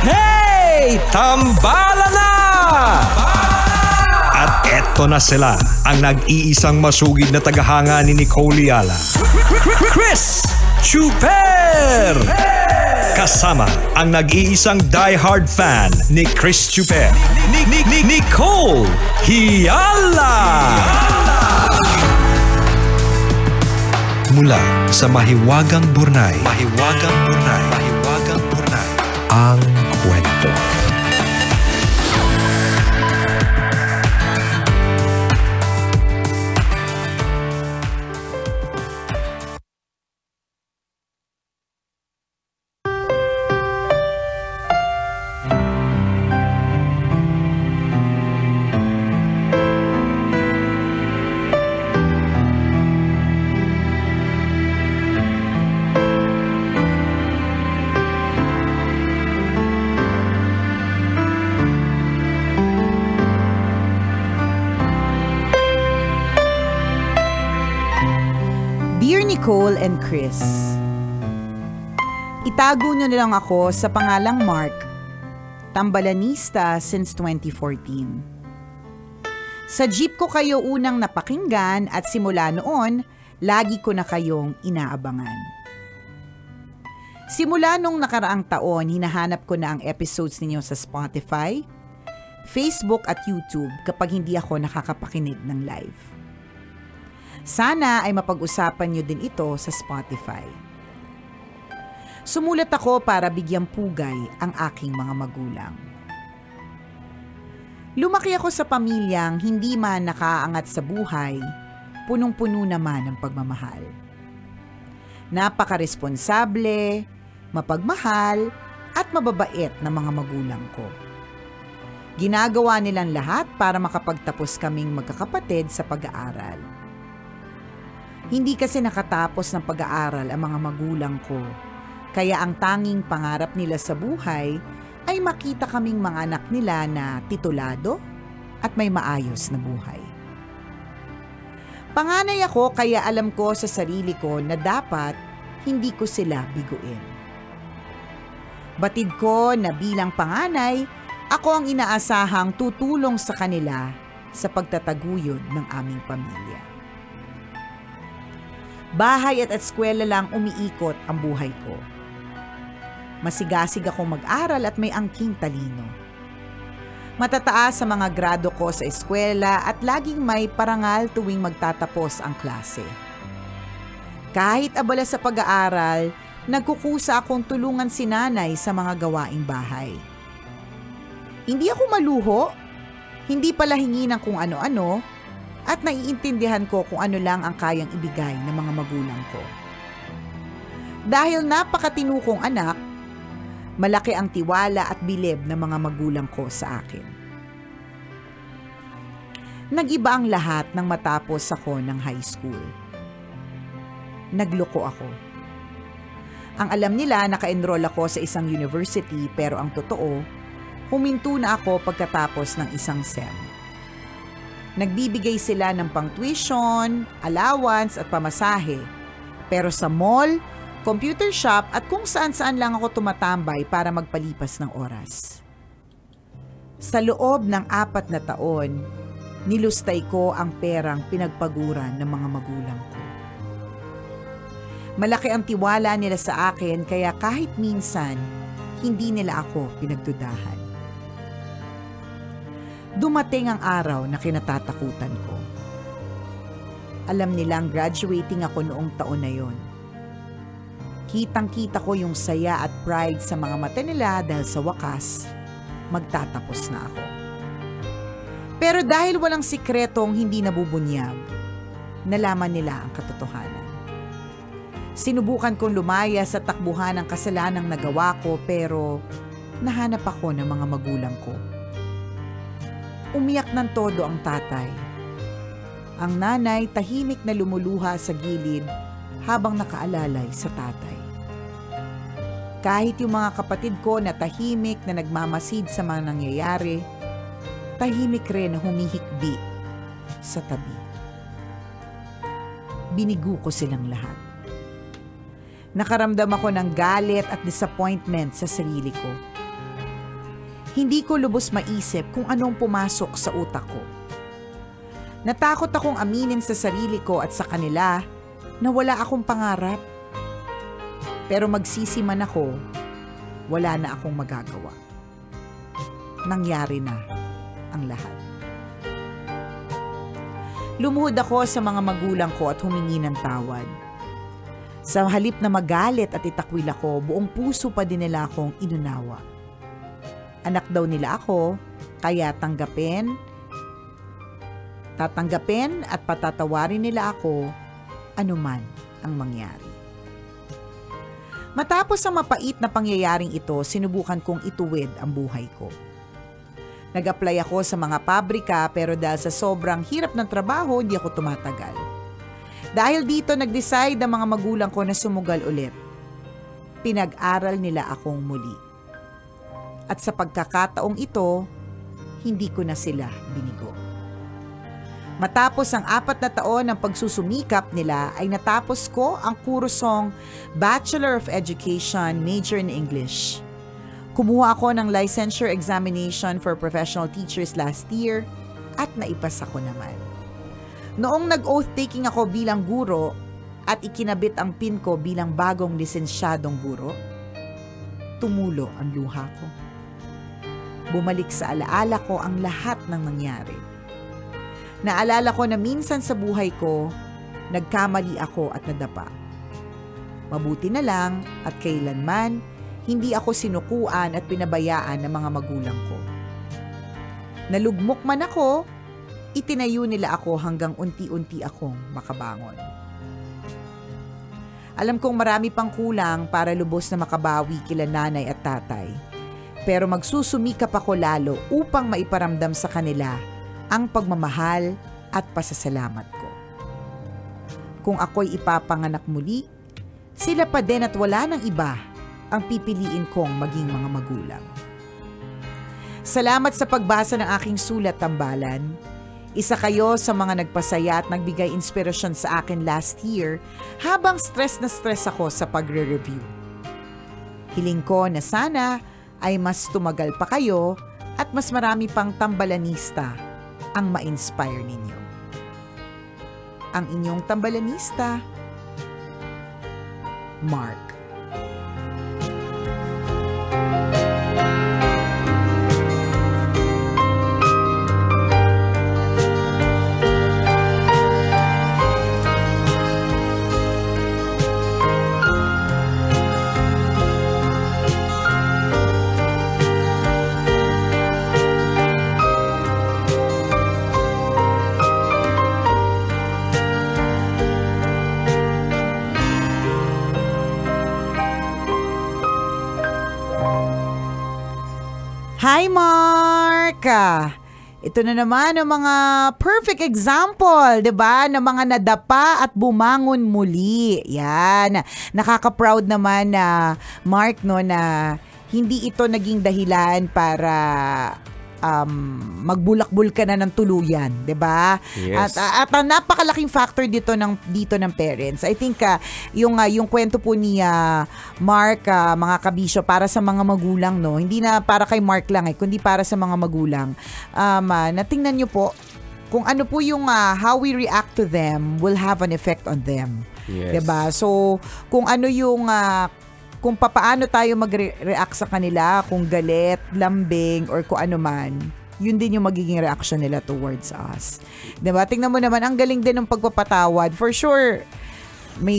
Hey! Tambala na! At eto na sila, ang nag-iisang masugid na tagahanga ni Nicole Yala. Chris Chuper! Kasama ang nag-iisang die-hard fan ni Chris Chuper, Nicole Yala! Mula sa Mahiwagang Burnay, ang kwento. Dear Nicole and Chris, itago niyo na lang ako sa pangalang Mark, tambalanista since 2014. Sa jeep ko kayo unang napakinggan at simula noon, lagi ko na kayong inaabangan. Simula nung nakaraang taon, hinahanap ko na ang episodes ninyo sa Spotify, Facebook at YouTube kapag hindi ako nakakapakinig ng live. Sana ay mapag-usapan nyo din ito sa Spotify. Sumulat ako para bigyang pugay ang aking mga magulang. Lumaki ako sa pamilyang hindi man nakaangat sa buhay, punong-puno naman ng pagmamahal. Napaka-responsable, mapagmahal, at mababait na mga magulang ko. Ginagawa nilang lahat para makapagtapos kaming magkakapatid sa pag-aaral. Hindi kasi nakatapos ng pag-aaral ang mga magulang ko, kaya ang tanging pangarap nila sa buhay ay makita kaming mga anak nila na titulado at may maayos na buhay. Panganay ako kaya alam ko sa sarili ko na dapat hindi ko sila biguin. Batid ko na bilang panganay, ako ang inaasahang tutulong sa kanila sa pagtataguyod ng aming pamilya. Bahay at eskwela lang umiikot ang buhay ko. Masigasig akong mag-aral at may angking talino. Matataas sa mga grado ko sa eskwela at laging may parangal tuwing magtatapos ang klase. Kahit abala sa pag-aaral, nagkukusa akong tulungan si nanay sa mga gawaing bahay. Hindi ako maluho, hindi pala hingi ng kung ano-ano, at naiintindihan ko kung ano lang ang kayang ibigay ng mga magulang ko. Dahil napakatinukong anak, malaki ang tiwala at bilib ng mga magulang ko sa akin. Nag-iba ang lahat nang matapos ako ng high school. Nagloko ako. Ang alam nila, naka-enroll ako sa isang university pero ang totoo, huminto na ako pagkatapos ng isang SEM. Nagbibigay sila ng pang-tuition, allowance at pamasahe. Pero sa mall, computer shop at kung saan-saan lang ako tumatambay para magpalipas ng oras. Sa loob ng 4 na taon, nilustay ko ang perang pinagpaguran ng mga magulang ko. Malaki ang tiwala nila sa akin kaya kahit minsan, hindi nila ako pinagdudahan. Dumating ang araw na kinatatakutan ko. Alam nilang graduating ako noong taon na yon. Kitang-kita ko yung saya at pride sa mga mata nila dahil sa wakas, magtatapos na ako. Pero dahil walang sikretong hindi nabubunyag, nalaman nila ang katotohanan. Sinubukan kong lumaya sa takbuhan ng kasalanang nagawa ko pero nahanap ako ng mga magulang ko. Umiyak ng todo ang tatay. Ang nanay tahimik na lumuluha sa gilid habang nakaalalay sa tatay. Kahit yung mga kapatid ko na tahimik na nagmamasid sa mga nangyayari, tahimik rin na humihikbi sa tabi. Binigo ko silang lahat. Nakaramdam ako ng galit at disappointment sa sarili ko. Hindi ko lubos maisip kung anong pumasok sa utak ko. Natakot akong aminin sa sarili ko at sa kanila na wala akong pangarap. Pero magsisi man ako, wala na akong magagawa. Nangyari na ang lahat. Lumuhod ako sa mga magulang ko at humingi ng tawad. Sa halip na magalit at itakwil ako, buong puso pa din nila akong inunawa. Anak daw nila ako, kaya tatanggapin at patatawarin nila ako anuman ang mangyari. Matapos ang mapait na pangyayaring ito, sinubukan kong ituwid ang buhay ko. Nag-apply ako sa mga pabrika pero dahil sa sobrang hirap ng trabaho, hindi ako tumatagal. Dahil dito, nag-decide ang mga magulang ko na sumugal ulit. Pinag-aral nila akong muli. At sa pagkakataong ito, hindi ko na sila binigo. Matapos ang 4 na taon ng pagsusumikap nila ay natapos ko ang kursong Bachelor of Education, major in English. Kumuha ako ng licensure examination for professional teachers last year at naipasa ko naman. Noong nag-oath taking ako bilang guro at ikinabit ang pin ko bilang bagong lisensyadong guro, tumulo ang luha ko. Bumalik sa alaala ko ang lahat ng nangyari. Naalala ko na minsan sa buhay ko, nagkamali ako at nadapa. Mabuti na lang at kailanman, hindi ako sinukuan at pinabayaan ng mga magulang ko. Nalugmok man ako, itinayo nila ako hanggang unti-unti akong makabangon. Alam kong marami pang kulang para lubos na makabawi kila nanay at tatay. Pero magsusumikap ako lalo upang maiparamdam sa kanila ang pagmamahal at pasasalamat ko. Kung ako'y ipapanganak muli, sila pa din at wala nang iba ang pipiliin kong maging mga magulang. Salamat sa pagbasa ng aking sulat, tambalan. Isa kayo sa mga nagpasaya at nagbigay inspirasyon sa akin last year habang stress na stress ako sa pagre-review. Hiling ko na sana ay mas tumagal pa kayo at mas marami pang tambalanista ang ma-inspire ninyo. Ang inyong tambalanista, Mark. Hi, Mark! Ito na naman ang mga perfect example, 'di ba? Ng mga nadapa at bumangon muli. Yan. Nakaka-proud naman na Mark, no, na hindi ito naging dahilan para magbulakbul ka na ng tuluyan, 'di ba? Yes. At ang napakalaking factor dito ng parents. I think yung kwento po ni Mark, mga kabisyo, para sa mga magulang, no. Hindi na para kay Mark lang kundi para sa mga magulang. Natingnan niyo po kung ano po yung how we react to them will have an effect on them. Yes. 'Di ba? So kung ano yung kung papaano tayo mag-react sa kanila, kung galit, lambing, or kung ano man, yun din yung magiging reaction nila towards us. Diba? Tingnan mo naman, ang galing din ng pagpapatawad. For sure, may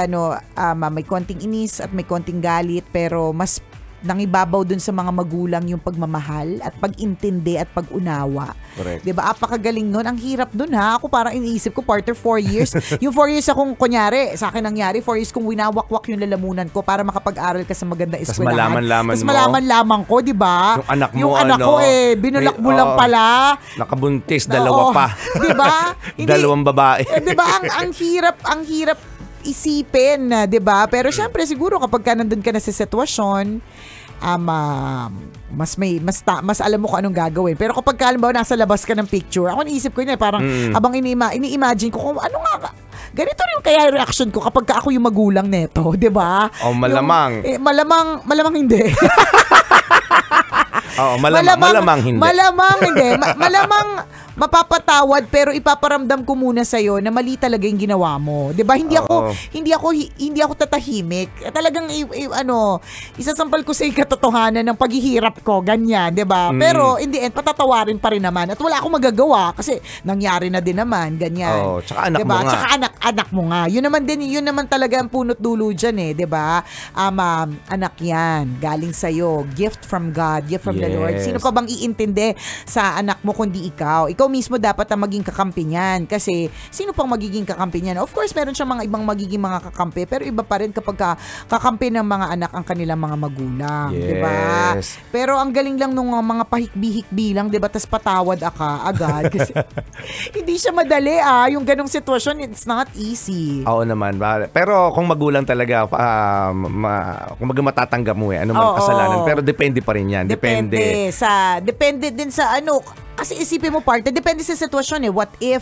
konting inis at may konting galit, pero mas nangibabaw dun sa mga magulang yung pagmamahal at pag-intindi at pag-unawa. Correct. Diba? Apakagaling nun. Ang hirap dun, ha? Ako parang iniisip ko, partner, 4 years. Yung 4 years akong, kunyari, sa akin nangyari, 4 years kong winawakwak yung lalamunan ko para makapag-aral ka sa maganda eskwelahan. Tapos malaman-laman Tapos malaman-laman ko, diba? Yung anak mo, binulak mo lang pala. Nakabuntis, dalawa pa. Diba? Dalawang babae. Diba? Ang hirap isipin, 'di ba? Pero syempre siguro kapag ka nandun ka na sa sitwasyon, mas alam mo kung anong gagawin. Pero kapag halimbawa nasa labas ka ng picture, ako naisip ko yun parang abang ini-imagine ko kung ano nga, ganito rin kaya reaction ko kapag ako yung magulang neto, 'di ba? O malamang. Malamang hindi. Oo, malamang hindi. Malamang hindi. Malamang mapapatawad pero ipaparamdam ko muna sa iyo na mali talaga yung ginawa mo. 'Di ba? Hindi ako tatahimik. Talagang isasampal ko sa katotohanan ng paghihirap ko, ganyan, 'di ba? Pero in the end patatawarin pa rin naman at wala akong magagawa kasi nangyari na din naman, ganyan. Oo, tsaka anak diba? mo nga. Tsaka anak mo nga. Yun naman talaga ang punot dulo diyan 'di ba? Anak 'yan, galing sa iyo, gift from God, gift from the Lord. Sino pa bang iintindi sa anak mo kundi ikaw? Ikaw mismo dapat ang maging kakampi niyan. Kasi sino pang magiging kakampi niyan? Of course, meron siyang mga ibang magiging mga kakampi, pero iba pa rin kapag kakampi ng mga anak ang kanilang mga magulang. Yes. Diba? Pero ang galing lang nung mga pahikbi-hikbi lang, diba? Tas patawad agad. Kasi hindi siya madali yung ganong sitwasyon, it's not easy. Oo naman. Pero kung magulang talaga, kung matatanggap mo anong kasalanan. Pero depende pa rin yan. Depende din sa kasi isipin mo parte, depende sa sitwasyon What if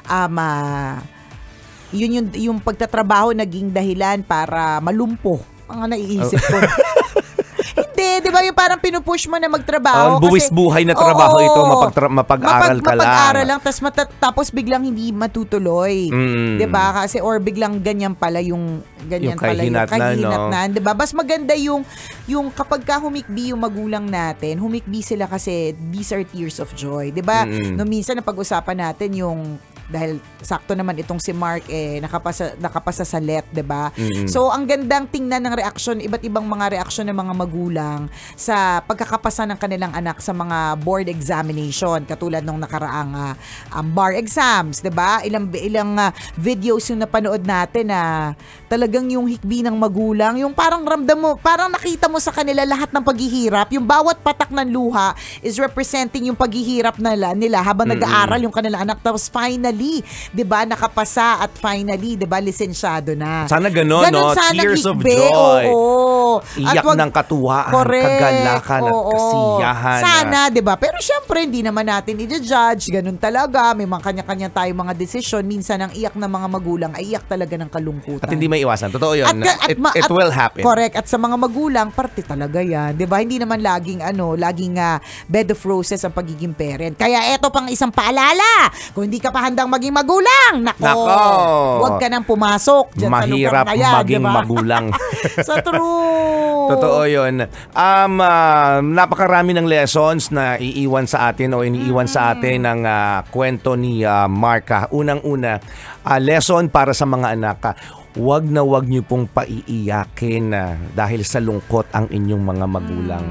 yun yung pagtatrabaho naging dahilan para malumpo? Ang naiisip ko. Hindi, di ba yung parang pinupush mo na magtrabaho. Buwis buhay na trabaho ito, mapag-aral ka lang. Mapag-aral lang, tapos biglang hindi matutuloy. Di ba? Kasi or biglang ganyan pala yung kahinatnan. Di ba? Mas maganda yung kapag humikbi yung magulang natin, humikbi sila kasi these are tears of joy. Di ba? No, minsan na pag-usapan natin yung dahil sakto naman itong si Mark nakapasa sa LET, 'di ba? So ang gandang tingnan ng reaksyon, iba't ibang mga reaksyon ng mga magulang sa pagkakapasa ng kanilang anak sa mga board examination katulad nung nakaraang bar exams, 'di ba? Ilang videos yung napanood natin na talagang yung hikbi ng magulang, yung parang ramdam mo, parang nakita mo sa kanila lahat ng paghihirap, yung bawat patak ng luha is representing yung paghihirap nila habang nag-aaral yung kanilang anak, tapos finally 'di ba nakapasa at finally 'di ba lisensyado na. Sana ganun no, tears of joy. Oo. Iyak ng katuwaan, kagalakan at kasiyahan. Sana 'di ba? Pero syempre hindi naman natin i-judge, ganun talaga, may mga kanya-kanya tayong mga desisyon. Minsan ang iyak ng mga magulang ay iyak talaga ng kalungkutan. At hindi may iwasan. Totoo 'yun. It will happen. Correct. At sa mga magulang, parte talaga 'yan, 'di ba? Hindi naman laging bed of roses ang pagiging parent. Kaya eto pang isang paalala. Kung hindi ka pa handang maging magulang, nako. Huwag ka nang pumasok dyan sa lugar na yan, maging diba? magulang. Sa true. Totoo yun. Napakarami ng lessons na iiwan sa atin o iniiwan sa atin ng kwento ni Mark. Unang-una, lesson para sa mga anak. Huwag niyo pong paiiyakin dahil sa lungkot ang inyong mga magulang.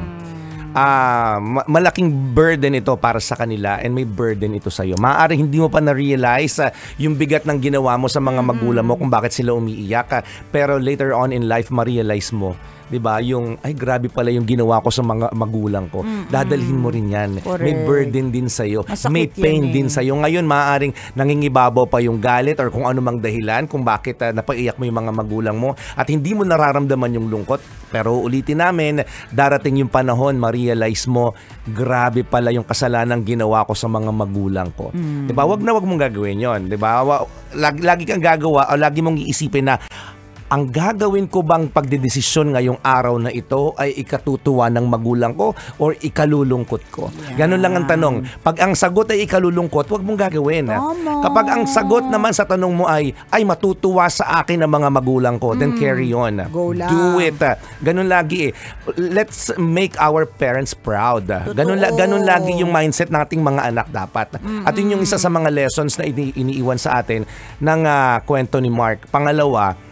Malaking burden ito para sa kanila and may burden ito sa iyo. Maaaring hindi mo pa na-realize yung bigat ng ginawa mo sa mga magulang mo kung bakit sila umiiyak. Pero later on in life, ma-realize mo, 'di ba? Yung ay grabe pala yung ginawa ko sa mga magulang ko. Dadalhin mo rin 'yan. Correct. May burden din sa iyo. May Masakit pain yan din sa iyo. Ngayon maaaring nangingibabaw pa yung galit or kung ano mang dahilan kung bakit napaiyak mo yung mga magulang mo at hindi mo nararamdaman yung lungkot. Pero ulitin namin, darating yung panahon, ma-realize mo, grabe pala yung kasalanan ginawa ko sa mga magulang ko. 'Di ba? Wag mong gagawin 'yon, 'di ba? Lagi kang gagawa o lagi mong iisipin na ang gagawin ko bang pagdedesisyon ngayong araw na ito ay ikatutuwa ng magulang ko or ikalulungkot ko? Ganun lang ang tanong. Pag ang sagot ay ikalulungkot, huwag mong gagawin. Kapag ang sagot naman sa tanong mo ay matutuwa sa akin ang mga magulang ko, then carry on. Go lang. Do it. Ganun lagi. Let's make our parents proud. Ganun lagi yung mindset ng ating mga anak dapat. At yun yung isa sa mga lessons na iniiwan sa atin ng kwento ni Mark. Pangalawa,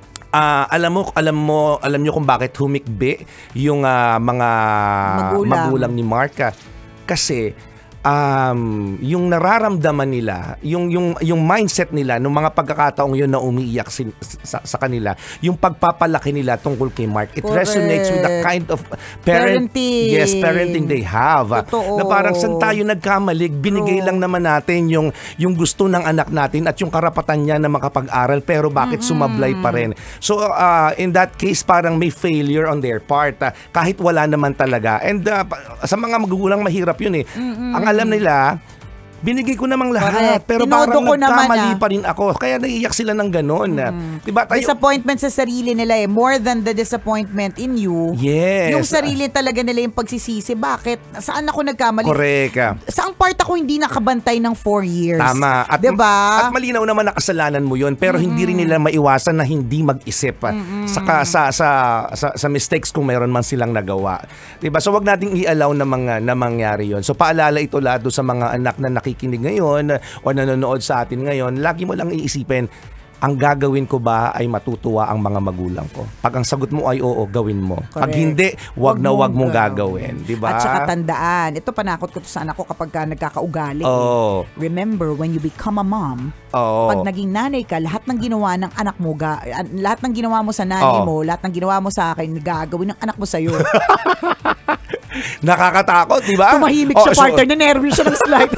alam niyo kung bakit humikbi yung mga magulang ni Mark kasi yung nararamdaman nila, yung mindset nila nung mga pagkakataong yun na umiiyak sa kanila, yung pagpapalaki nila tungkol kay Mark, it resonates with the kind of parenting they have. Totoo. Na parang saan tayo nagkamali, binigay lang naman natin yung gusto ng anak natin at yung karapatan niya na makapag-aral, pero bakit sumablay pa rin? So in that case, parang may failure on their part, kahit wala naman talaga. And sa mga magulang mahirap yun eh. Ang alam nila, binigay ko namang lahat. Correct. Pero Tinodo parang ko naman, nagkamali pa rin ako. Kaya naiiyak sila ng gano'n. Diba tayo? Disappointment sa sarili nila more than the disappointment in you. Yes. Yung sarili talaga nila yung pagsisisi. Bakit? Saan ako nagkamali? Correct. Saang part ako hindi nakabantay ng 4 years? Tama. At, diba? At malinaw naman na kasalanan mo yun, pero hindi rin nila maiwasan na hindi mag-isip saka sa mistakes kung mayroon man silang nagawa. Diba? So wag nating i-allow na mangyari yun. So paalala ito lahat sa mga anak na nakikinig ngayon o nanonood sa atin ngayon, lagi mo lang iisipin, ang gagawin ko ba ay matutuwa ang mga magulang ko? Pag ang sagot mo ay oo, gawin mo. Correct. Pag hindi, wag mong gagawin. Diba? At saka tandaan, ito panakot ko to sa anak ko kapag ka nagkakaugali. Oh. Remember, when you become a mom, Oh. pag naging nanay ka, lahat ng ginawa ng anak mo, lahat ng ginawa mo sa nanay mo, lahat ng ginawa mo sa akin, gagawin ng anak mo sa'yo. Nakakatakot, di ba? Tumahimik siya, partner. Ninervous siya ng slide.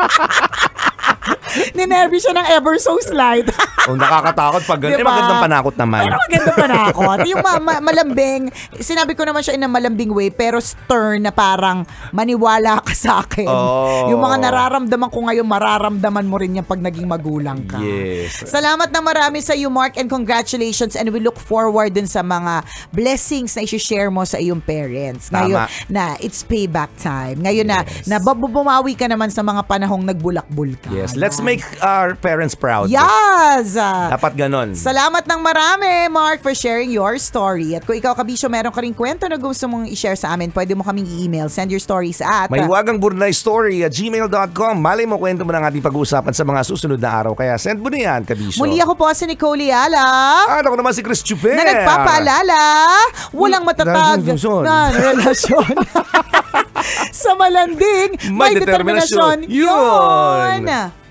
Ninervous siya ng ever so slide. Nakakatakot pag Diba? magandang panakot naman. Pero magandang panakot. Yung malambing, sinabi ko naman siya in a malambing way, pero stern na parang maniwala ka sa akin. Oh. Yung mga nararamdaman ko ngayon, mararamdaman mo rin yan pag naging magulang ka. Yes. Salamat na marami sa iyo, Mark, and congratulations, and we look forward dun sa mga blessings na i-share mo sa iyong parents. Ngayon na it's payback time. Ngayon na bumawi ka naman sa mga panahong nagbulakbul ka. Yes, let's make our parents proud. Yes! Dapat ganon. Salamat ng marami, Mark, for sharing your story. At kung ikaw, Kabisyo, meron ka rin kwento na gusto mong i-share sa amin, pwede mo kaming i-email. Send your stories at mahiwagangburnaystory@gmail.com. Malay mo, kwento mo ng ating pag-uusapan sa mga susunod na araw. Kaya send mo na yan, Kabisyo. Muli ako po si Nicole Yala. At ako naman si Chris Chuper. Na nagpapaalala, walang matatag na relasyon. Sa malanding, may determinasyon. Yun!